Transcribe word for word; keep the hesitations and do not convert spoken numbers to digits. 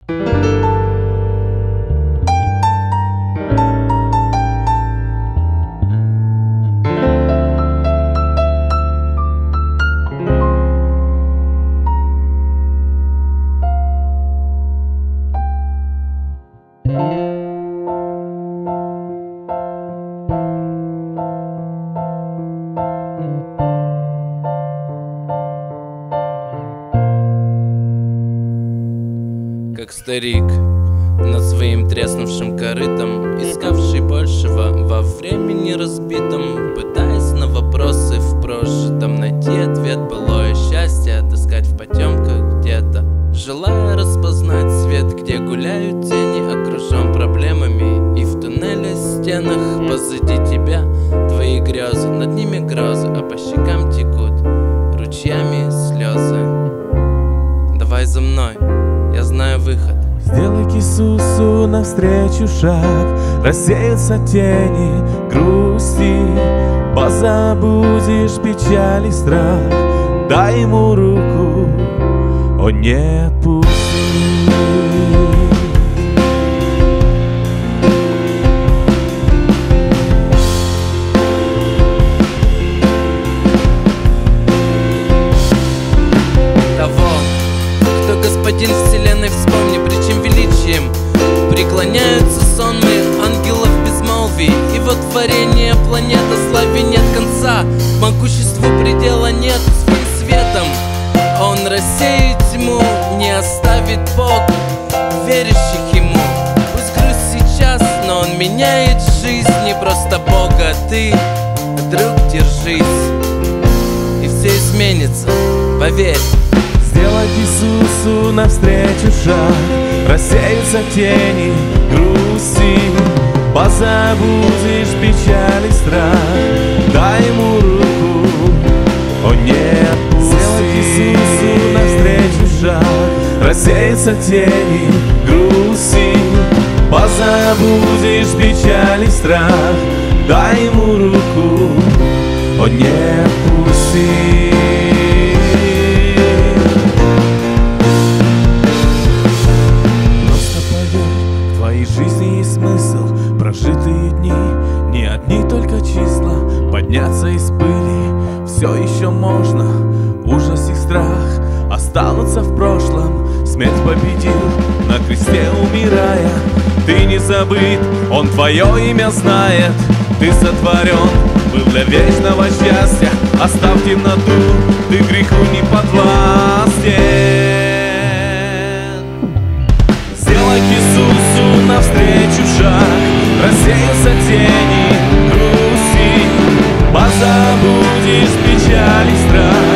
Как старик над своим треснувшим корытом, искавший большего во времени разбитом, пытаясь на вопросы в прожитом найти ответ, былое счастье отыскать в потемках где-то, желая распознать свет, где гуляют тени, окружен проблемами, и в туннеле стенах позади тебя твои грезы, над ними грозы, а по щекам текут ручьями слезы. Давай за мной, я знаю выход. Сделай к Иисусу навстречу шаг, рассеются тени грусти, позабудешь печаль и страх. Дай ему руку, он не отпустит. Господин вселенной, вспомни, причем величием преклоняются сонмы ангелов безмолвий, и вот творение планеты славе нет конца, могуществу предела нет, своим светом он рассеет тьму, не оставит Бог верящих ему. Пусть грусть сейчас, но он меняет жизнь, не просто Бога, ты, друг, держись, и все изменится, поверь. Сделай к Иисусу навстречу шаг, рассеются тени грусти, позабудешь печаль и страх. Дай ему руку, он не отпустит. Сделай к Иисусу навстречу шаг, рассеются тени грусти, позабудешь печаль и страх. Дай ему руку, он не отпустит. Жизни есть смысл, прожитые дни, не одни только числа. Подняться из пыли все еще можно, ужас и страх останутся в прошлом. Смерть победил на кресте умирая, ты не забыт, он твое имя знает. Ты сотворен был для вечного счастья, оставь темноту, ты греху не подвластен. Сделай к Иисусу навстречу шаг, рассеются тени грусти, позабудешь печаль и страх.